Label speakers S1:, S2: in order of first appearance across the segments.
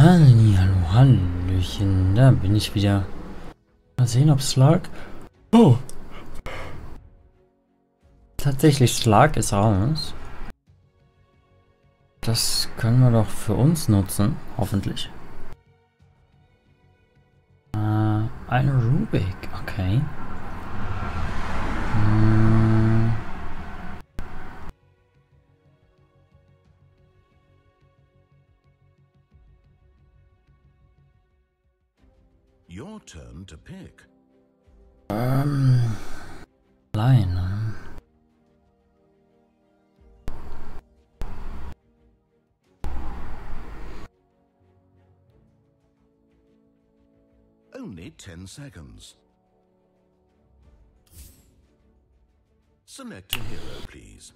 S1: Hallihallo, Hallöchen, da bin ich wieder. Mal sehen, ob Slark. Oh! Tatsächlich, Slark ist raus. Das können wir doch für uns nutzen, hoffentlich. Eine Rubik, okay.
S2: Your turn to pick.
S1: Alleine.
S2: Only 10 seconds. Select a hero, please.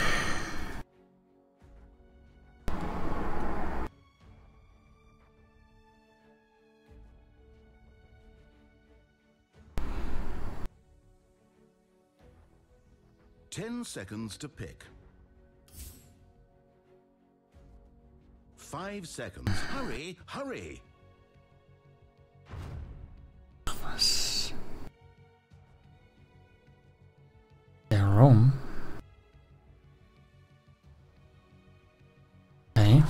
S2: Ten seconds to pick. 5 seconds. Hurry, hurry!
S1: Was? Der Rom? Okay.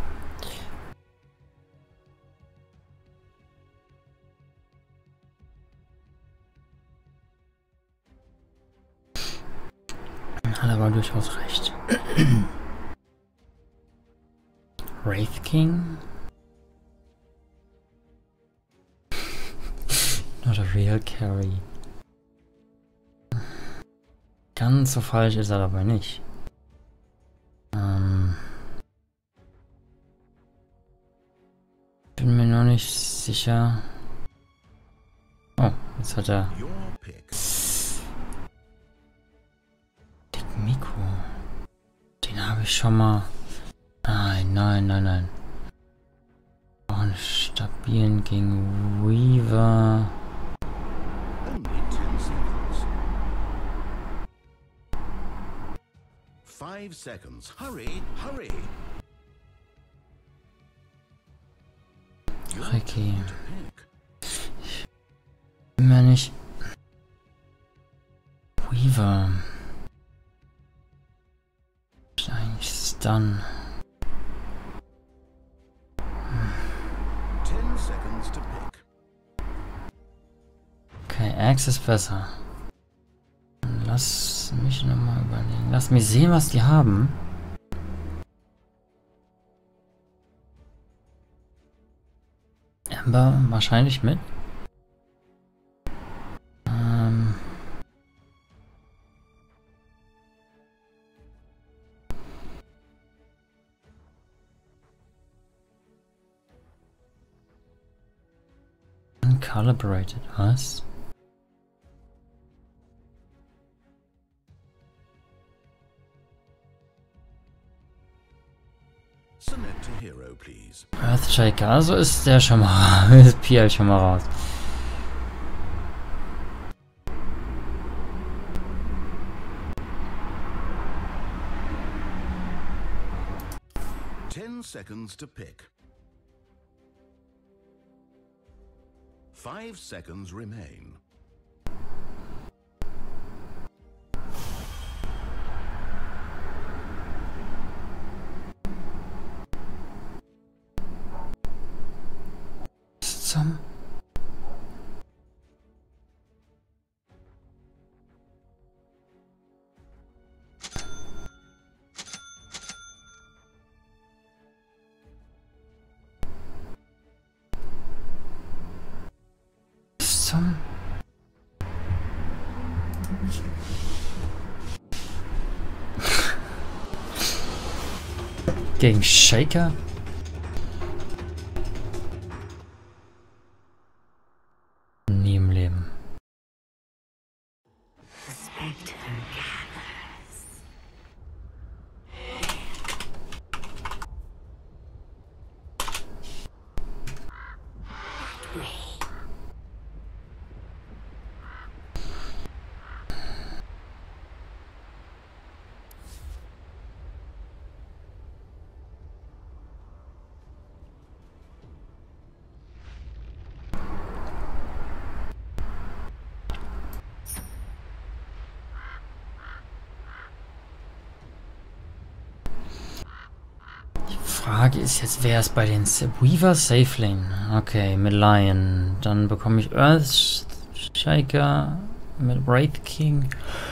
S1: Hat aber durchaus recht. Wraith King? Not a real carry. Ganz so falsch ist er dabei nicht. Bin mir noch nicht sicher. Oh, jetzt hat er
S2: Your pick.
S1: den Mikro. Den habe ich schon mal. Nein, nein, nein, nein. Auch einen stabilen gegen Weaver.
S2: Only 10 seconds. 5 seconds. Hurry, hurry! Your
S1: Ricky.
S2: turn to pick.
S1: Bin mir nicht. Weaver. Ist eigentlich Stun.
S2: 10 seconds to pick.
S1: Okay, Axe ist besser. Lass mich nochmal überlegen. Lass mich sehen, was die haben. Amber wahrscheinlich mit. Uncalibrated, was?
S2: Select a hero, please.
S1: Earthshaker, also ist der schon mal, ist PL schon mal raus.
S2: Ten seconds to pick. 5 seconds remain.
S1: Zum zum gegen Shaker? Nie im Leben. Frage ist jetzt, wer ist bei den Weaver Safe Lane? Okay, mit Lion. Dann bekomme ich Earthshaker mit Wraith King.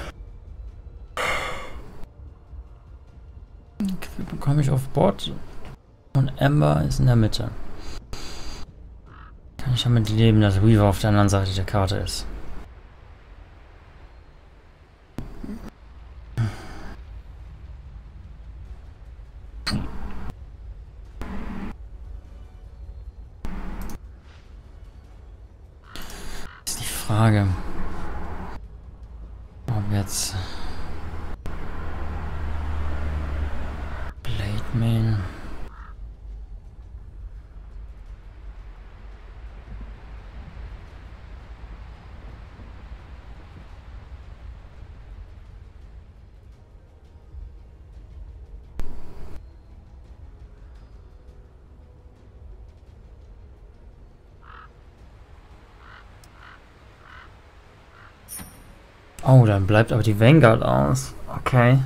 S1: Bekomme ich auf Bot. Und Ember ist in der Mitte. Kann ich damit leben, dass Weaver auf der anderen Seite der Karte ist. Ist die Frage, ob jetzt Blade Main. Oh, dann bleibt aber die Vanguard aus. Okay.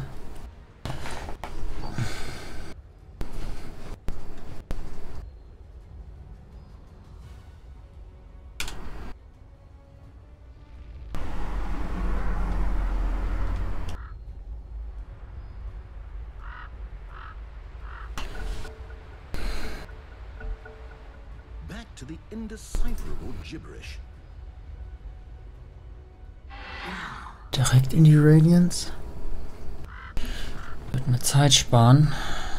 S2: Back to the indecipherable gibberish.
S1: Direkt in die Radiance. Wird mir Zeit sparen.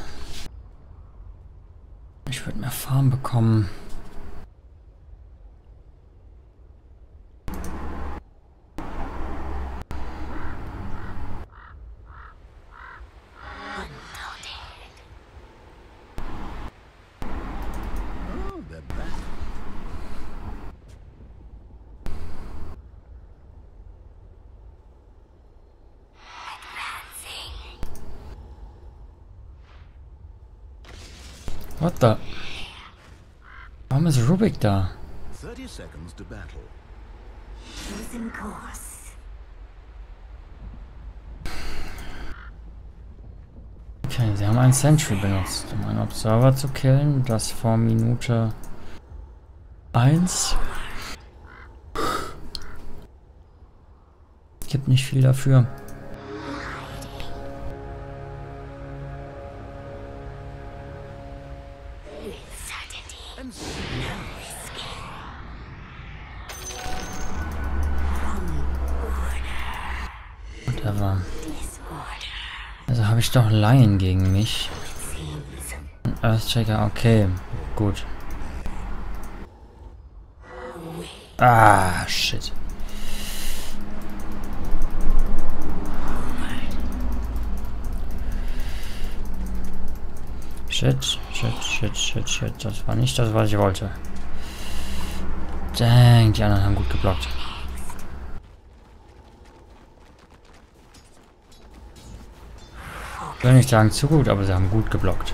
S1: Ich würde mehr Farm bekommen.
S2: Oh, they're back.
S1: What the? Warum ist Rubik da?
S2: 30 seconds to battle.
S3: Chosen course.
S1: Okay, sie haben einen Sentry benutzt, um einen Observer zu killen. Das vor Minute 1. Gibt nicht viel dafür.
S2: And
S1: Whatever. Also habe ich doch Lion gegen mich. Und Earthshaker, okay, gut. Ah, shit. Shit. Das war nicht das, was ich wollte. Dang, die anderen haben gut geblockt. Ich will nicht sagen zu gut, aber sie haben gut geblockt.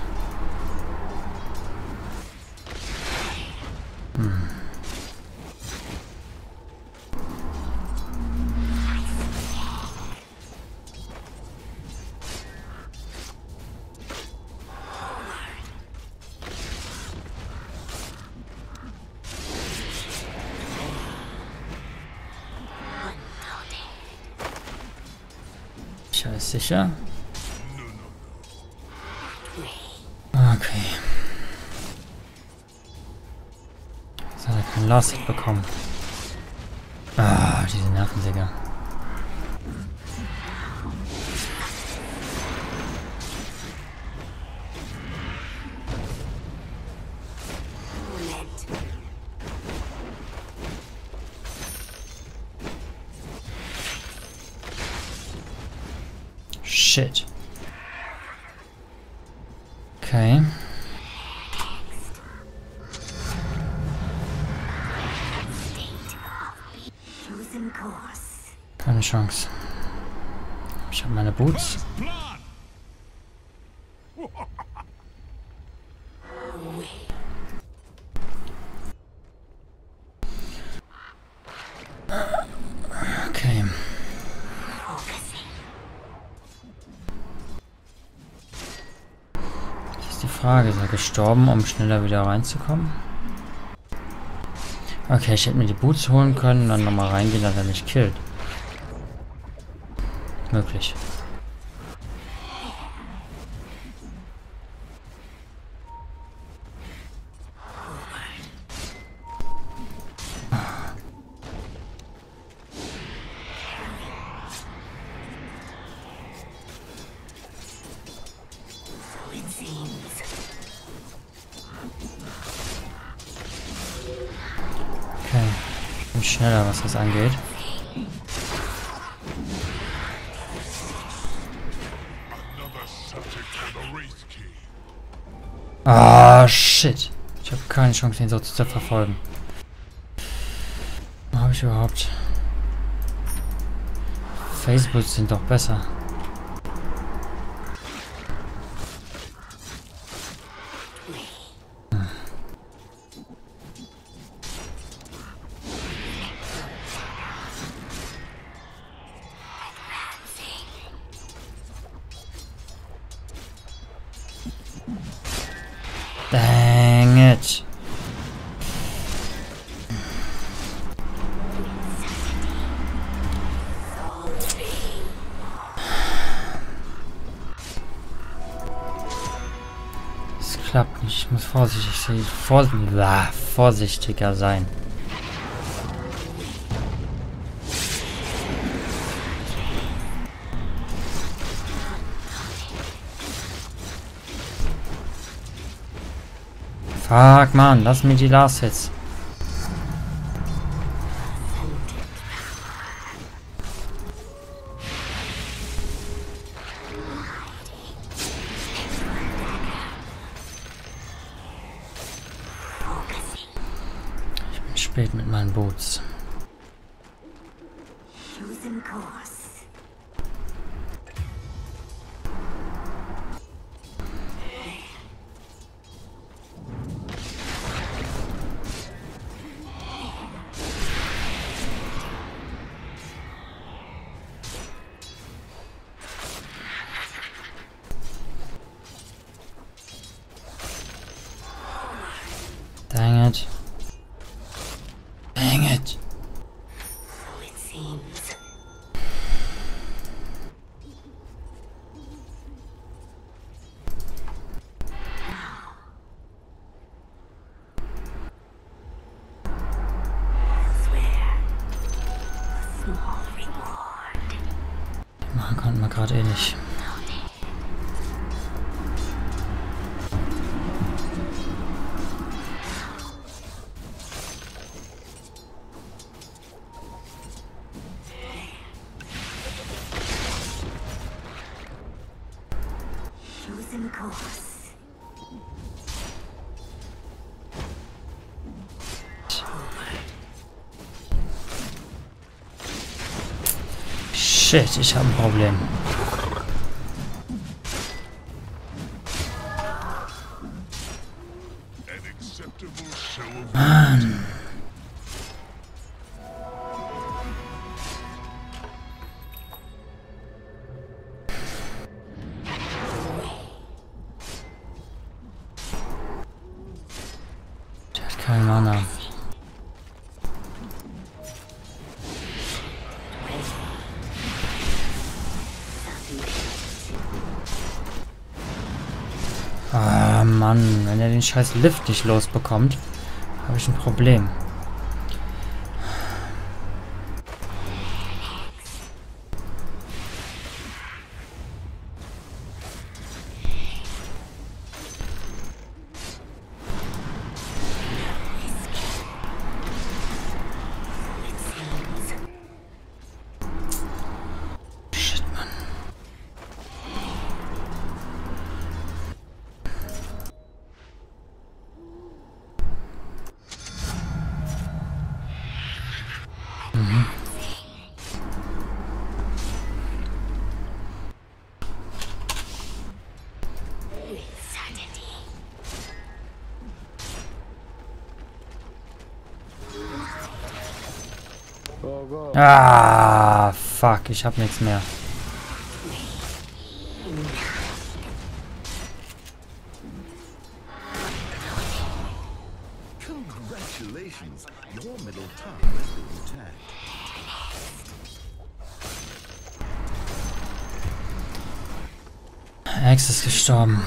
S1: Ist sicher? Okay. Jetzt hat er keinen Last Hit bekommen. Ah, diese Nervensäger. Shit. Okay.
S3: Chosen course.
S1: Keine Chance. Ich habe meine Boots. Okay. Frage, ist er gestorben, um schneller wieder reinzukommen? Okay, ich hätte mir die Boots holen können, dann nochmal reingehen, dass er mich killt. Möglich. Okay, ich bin schneller, was das angeht. Ah, shit. Ich habe keine Chance, den so zu verfolgen. Wo habe ich überhaupt? Facebook sind doch besser. Dang it. Es klappt nicht. Ich muss vorsichtiger sein. Fuck, Mann, lass mir die Last Hits. Ich bin spät mit meinen Boots.
S3: Chosen course.
S1: Dang it. Dang it.
S3: So it seems. Elsewhere. A small reward.
S1: Machen konnten wir gerade eh nicht.
S3: Chosen course.
S1: Shit, ich habe ein Problem. Mann. Der hat keinen Mana. Ah, Mann, wenn er den scheiß Lift nicht losbekommt, habe ich ein Problem. Shit, Mann. Ah, fuck, ich hab nichts mehr.
S2: Congratulations, your middle tower has been attacked.
S1: Axe ist gestorben.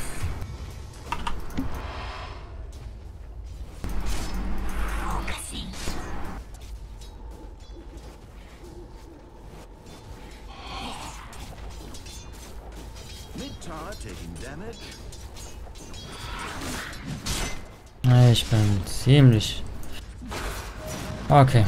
S2: Mid tower taking damage.
S1: Ich bin ziemlich... Okay.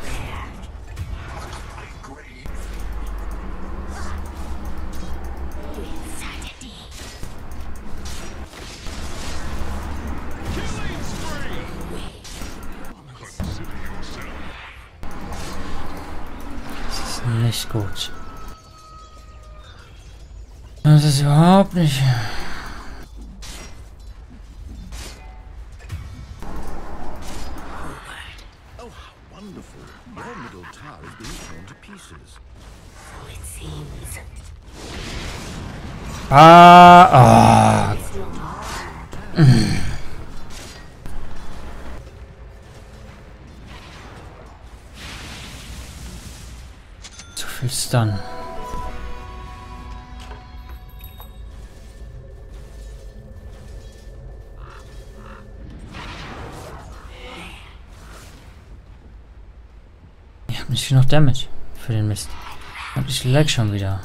S1: Das ist nicht gut. Das ist überhaupt nicht...
S2: Oh, how wonderful. Your middle tower is being torn to pieces.
S3: So it seems.
S1: Ah! Zu viel Stun. Ich habe nicht genug Damage für den Mist. Und ich lag schon wieder.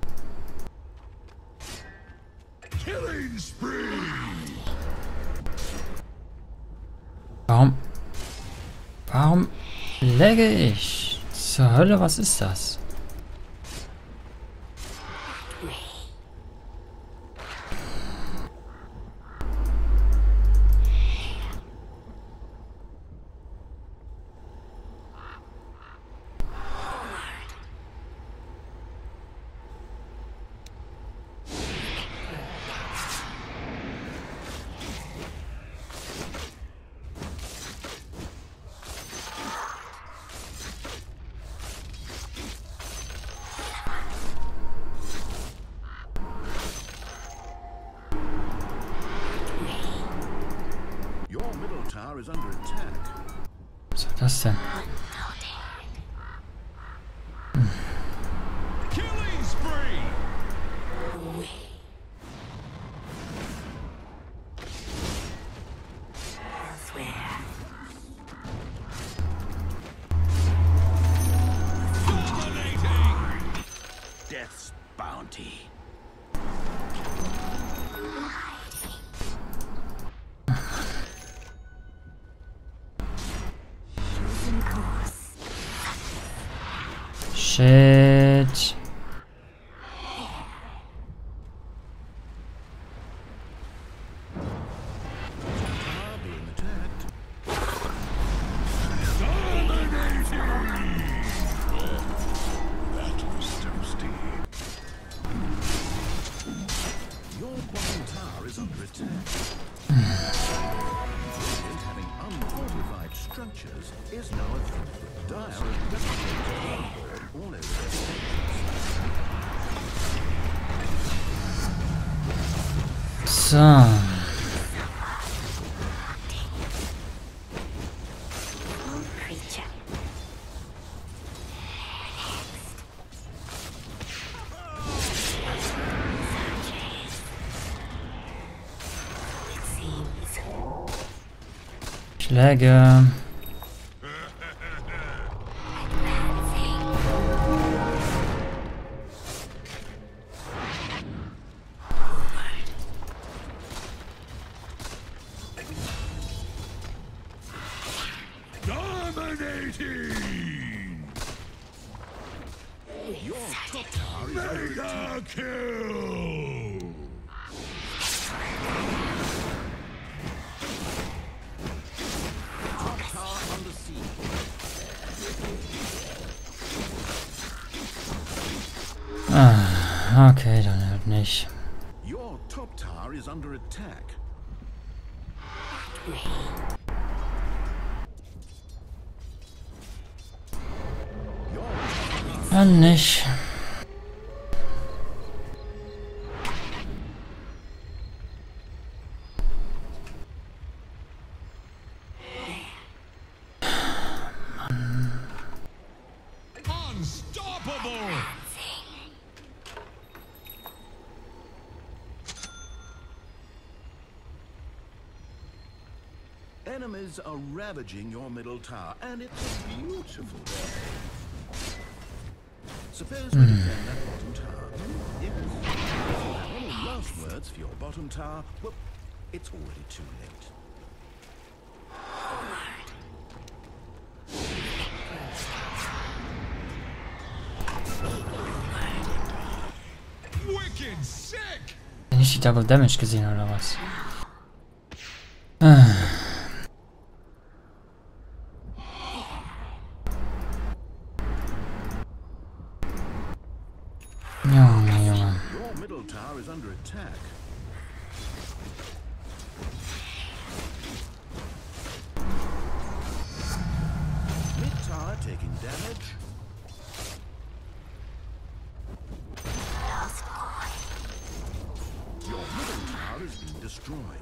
S1: Warum lagge ich? Zur Hölle, was ist das?
S2: Your middle tower is under attack.
S1: Was soll das denn?
S2: Killing spree!
S3: Elsewhere.
S2: Death's bounty.
S3: Chosen course.
S1: Shit.
S2: Tower being attacked. That was toasty. Your bottom tower is under attack. Brilliant, having unfortified structures, is now a threat. Dire is replicating all over their stations.
S1: So.
S3: Creature. It seems.
S1: Ich lagge.
S2: Dominating! Your top tower is under attack. Kill! Top tower under siege.
S1: Ah, okay, dann halt nicht.
S2: Your top tower is under attack.
S1: Dann nicht.
S2: Enemies are ravaging your middle tower, and it's a beautiful day. Suppose we defend that bottom tower. Yes. If you have any last words for your bottom tower, well, it's already too late.
S4: Wicked sick!
S1: Nicht die Double Damage gesehen oder was? Junge, Junge.
S2: Your middle tower is under attack. Mid tower taking damage. Your middle tower is being destroyed.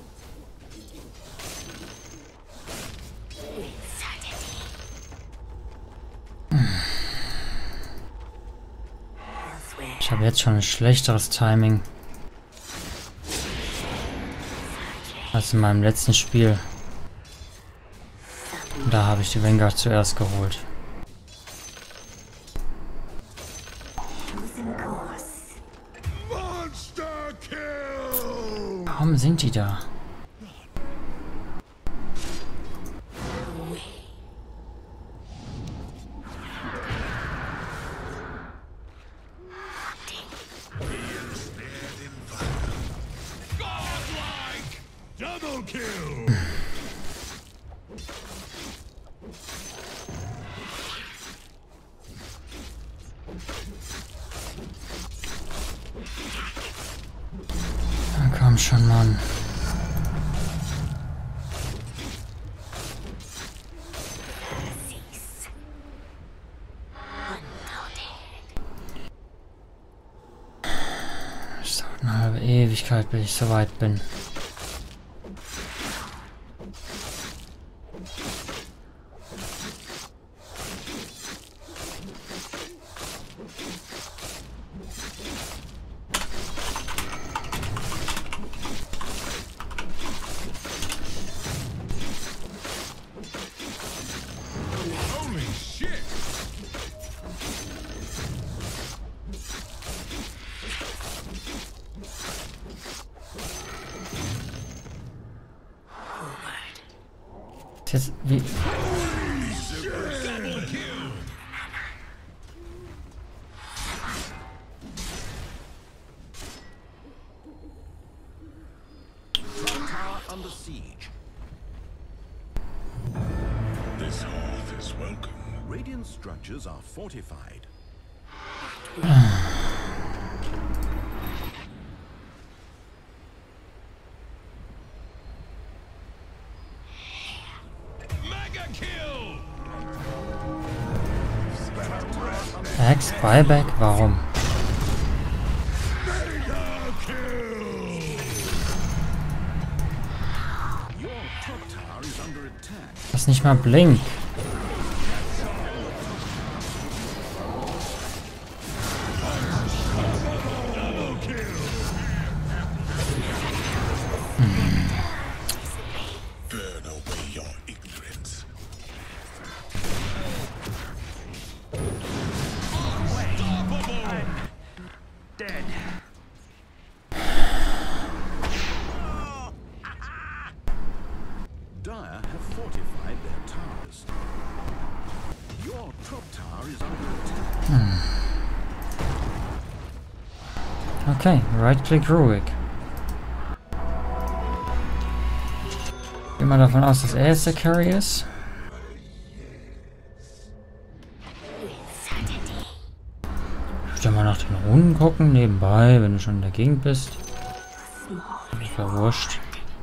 S1: Ich habe jetzt schon ein schlechteres Timing als in meinem letzten Spiel. Da habe ich die Vanguard zuerst geholt.
S4: Monster kill!
S1: Warum sind die da?
S4: Godlike! Double kill!
S1: Na komm schon, Mann. Es dauert eine halbe Ewigkeit, bis ich so weit bin.
S4: Holy shit!
S1: Jetzt wie.
S4: Double kill!
S2: Top tower under siege.
S4: This hearth is welcome.
S2: Radiant structures are fortified.
S4: Mega kill!
S1: Axe Buyback? Warum?
S4: Mega kill!
S2: Your top tower is under attack.
S1: Das nicht mal Blink.
S4: Double kill! Burn away your ignorance. Unstoppable!
S2: Dire have fortified their towers. Your top tower is under attack.
S1: Okay, right-click Rurik. Geh mal davon aus, dass er jetzt der Carry ist. Ich würde mal nach den Runen gucken, nebenbei, wenn du schon in der Gegend bist. Ist ja wurscht.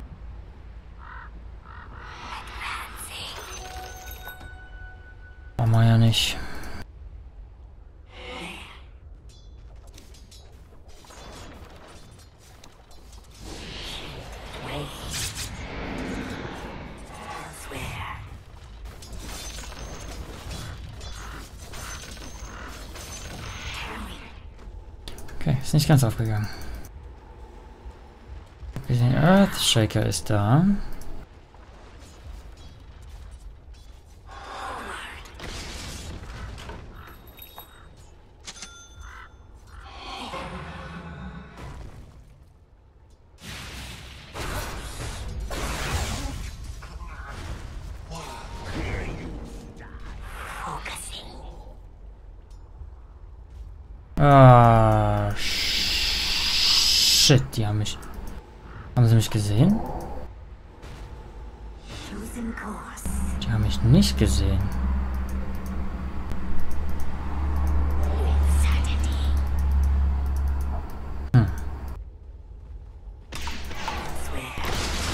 S1: Brauchen wir ja nicht. Okay, ist nicht ganz aufgegangen. Wir sehen, Earthshaker ist da. Ah, shit, die haben mich... Haben sie mich gesehen?
S3: Chosen course.
S1: Die haben mich nicht gesehen.
S3: Certainty. Elsewhere.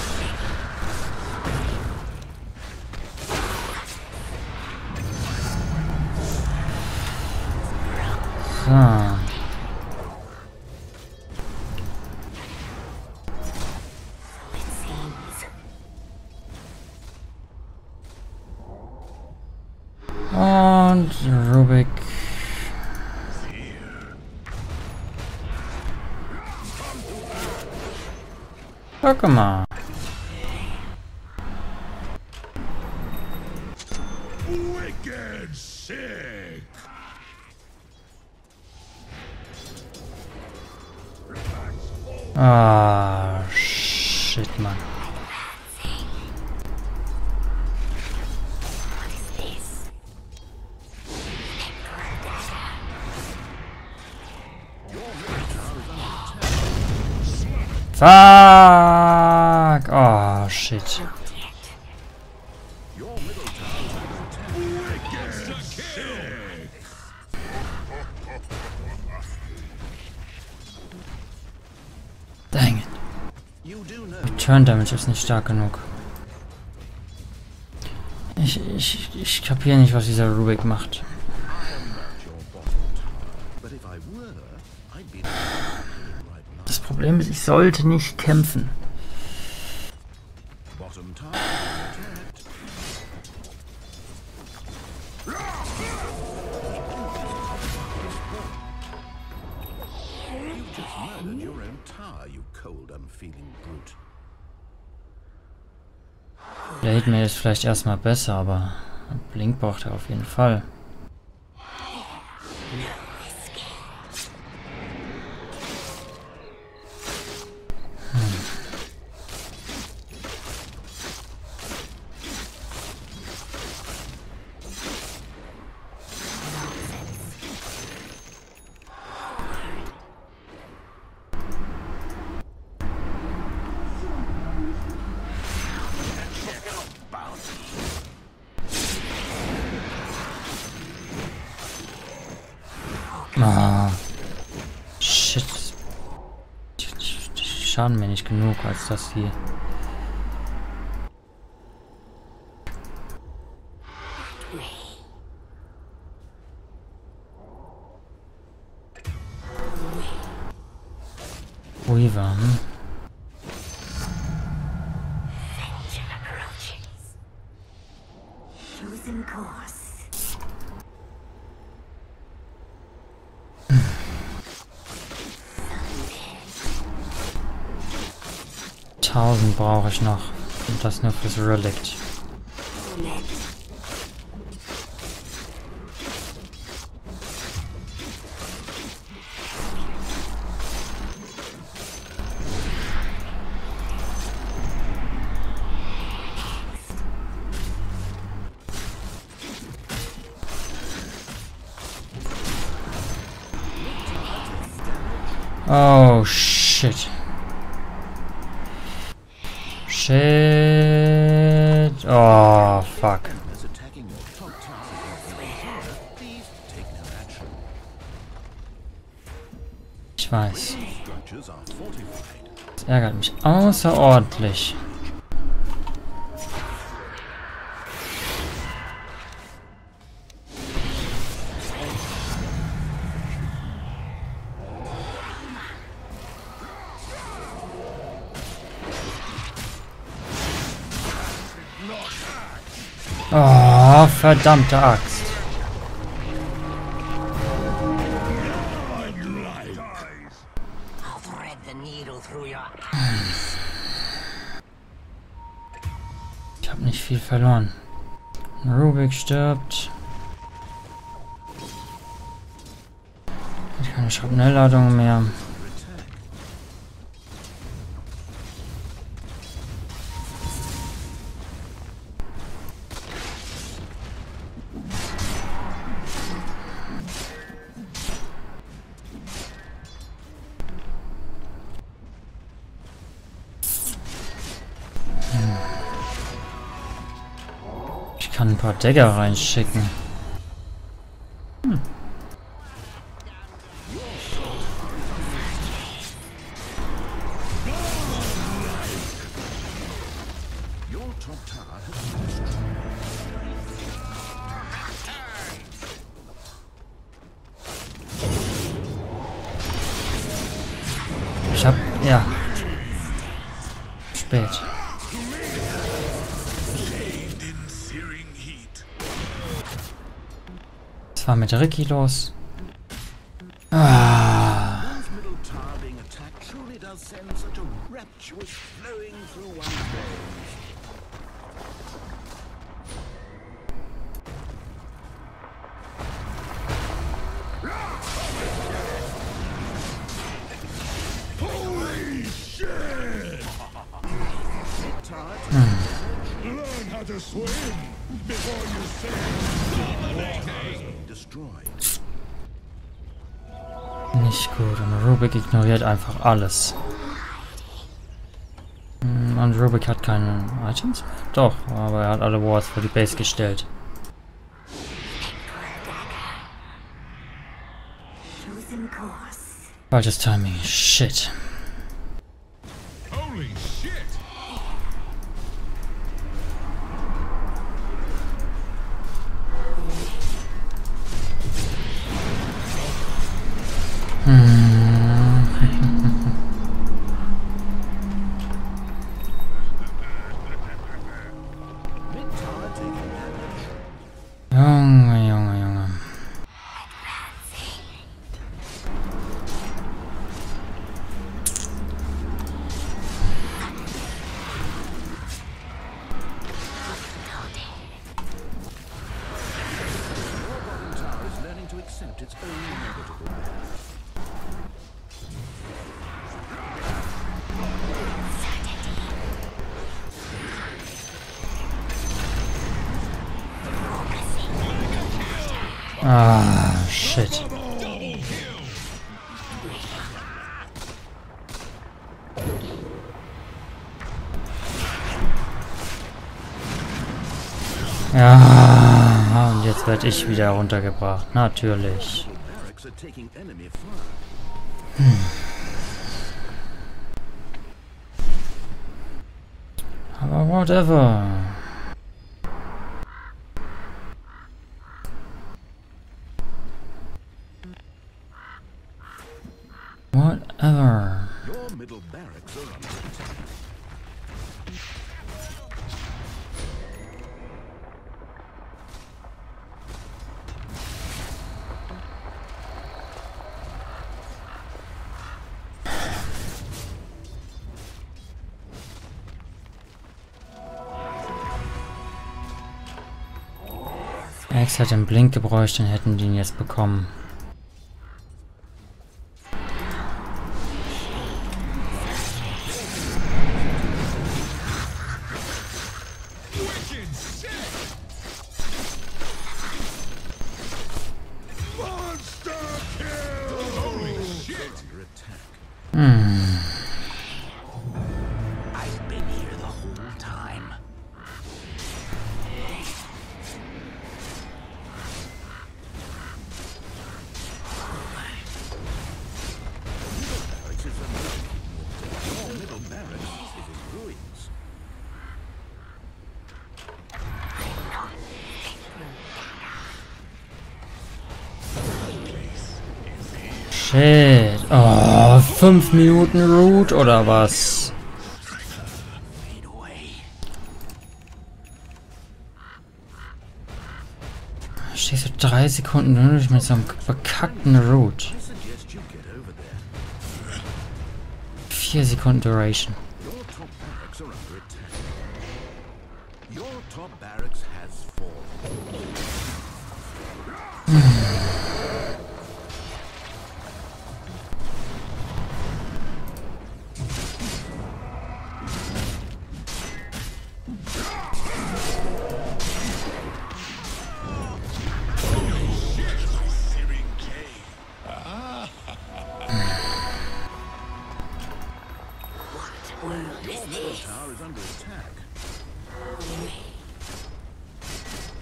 S1: So.
S3: It seems.
S1: Und Rubik. Guck mal.
S4: Wicked sick.
S1: Ah, shit, Mann.
S3: What is this?
S1: Fuck! Oh, shit.
S3: Not yet.
S2: Your middle tower is under attack.
S4: Wicked sick.
S1: Dang it.
S2: You do know
S1: Turn Damage ist nicht stark genug. Ich kapiere nicht, was dieser Rubik macht.
S2: I am not your bottom tower, but if I were, I'd be right now.
S1: Das Problem ist, ich sollte nicht kämpfen.
S2: Bottom tower attacked. You've just murdered your own tower, you cold, unfeeling brute.
S1: Blade Mail ist vielleicht erstmal besser, aber Blink braucht er auf jeden Fall. Ah, shit. Die schaden mir nicht genug, als dass die... Weaver, hm?
S3: Vengeance approaches. Chosen course.
S1: 1000 brauche ich noch. Und das nur fürs Relict.
S3: Let.
S1: Oh, shit. Shit. Oh, fuck.
S2: As attacking your top tower, please take no action.
S1: Ich weiß.
S2: Structures are fortified.
S1: Das ärgert mich außerordentlich. Oh, verdammte Axt.
S3: I'll thread the needle through your
S1: Ich habe nicht viel verloren. Rubik stirbt. Ich habe keine Schrapnellladung mehr. kann ein paar Dagger reinschicken.
S2: Your top tower has been destroyed.
S1: Ich hab... ja. Spät. Was war mit Ricky los? Ah.
S2: One's middle tower being attacked truly does send such a rapturous flowing through one's veins.
S4: Holy shit! Learn how to swim before you sink.
S2: Destroyed.
S1: Nicht gut. Und Rubik ignoriert einfach alles. Und Rubik hat keine Items mehr? Doch, aber er hat alle Wards vor die Base gestellt. Falsches Timing. Shit.
S4: Holy shit!
S2: Mid tower taking damage.
S1: Junge, Junge, Junge.
S2: Your bottom tower is learning to accept its own inevitable death.
S1: Ah, shit. Ja, und jetzt werde ich wieder runtergebracht. Natürlich.
S2: Barracks are taking enemy fire.
S1: Aber whatever. Whatever.
S2: Your middle barracks are under attack.
S1: X hat den Blink gebräucht, dann hätten die ihn jetzt bekommen.
S4: Wicked sick! Monster kill! Holy shit!
S2: Under attack.
S3: I've been here the whole time.
S2: Barracks is under attack. Your middle barracks is in ruins.
S1: Shit. Oh, 5 Minuten Root oder was?
S3: Fade away.
S1: Stehst du 3 Sekunden durch mit so einem bekackten Root.
S2: I suggest you get over there.
S1: 4 Sekunden Duration.
S2: Your top barracks are under attack. Your top barracks has fallen.
S3: What world is
S2: Your middle
S3: this?
S2: tower is under attack.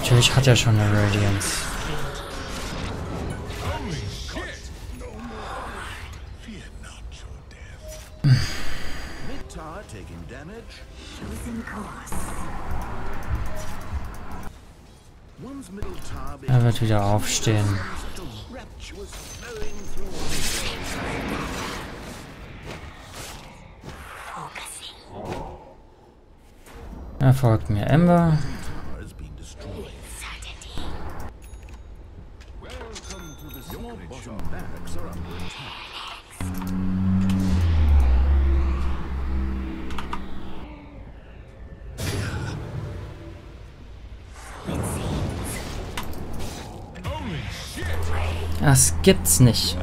S1: Natürlich hat er schon eine Radiance.
S2: Mid-tower taking damage.
S3: Choosing course.
S2: One's middle tower being
S1: Er wird wieder aufstehen.
S2: such a rapturous flowing through all his
S1: Er folgt mir. Ember.
S2: tower has been destroyed. Welcome to the Your bottom barracks are under attack.
S1: Das gibt's nicht.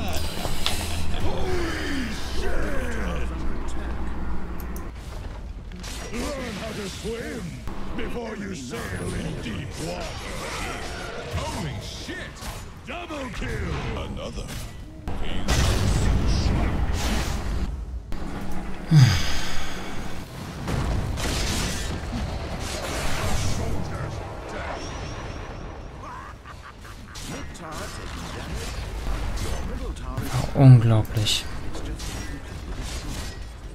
S4: Learn how to swim before you sail in deep water. Holy shit! Double kill! Another.
S2: Mid-tower taking damage. Your middle tower is
S1: Unglaublich.
S2: it's just destroyed.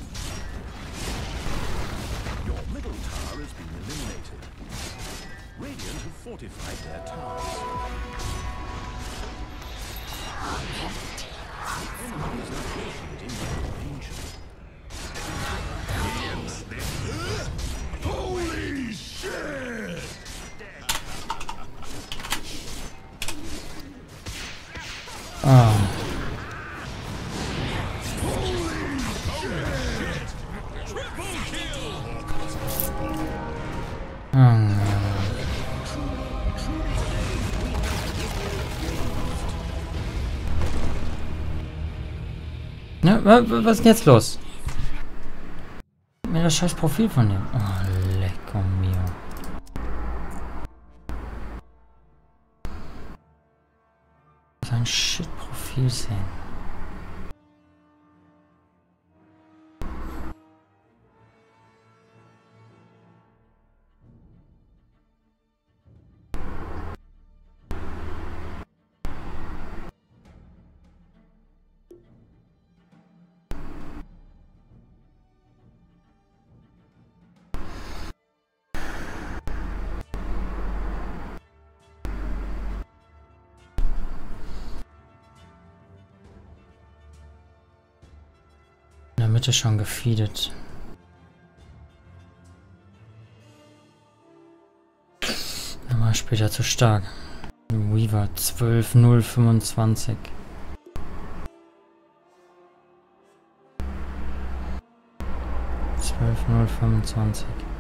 S2: Your middle tower has been eliminated. Radiant have fortified their towers. Enemies are appreciating your danger.
S4: Holy shit!
S1: Ah. Ne, was ist denn jetzt los? Mir das scheiß Profil von dem. Oh, lecco mio. Sein Shit-Profil sehen. In der Mitte schon gefeedet. Er war später zu stark. Weaver 12-0-25. 12-0-25.